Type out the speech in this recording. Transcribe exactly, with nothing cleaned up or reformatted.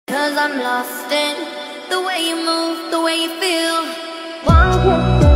Cause I'm lost in the way you move, the way you feel. One kiss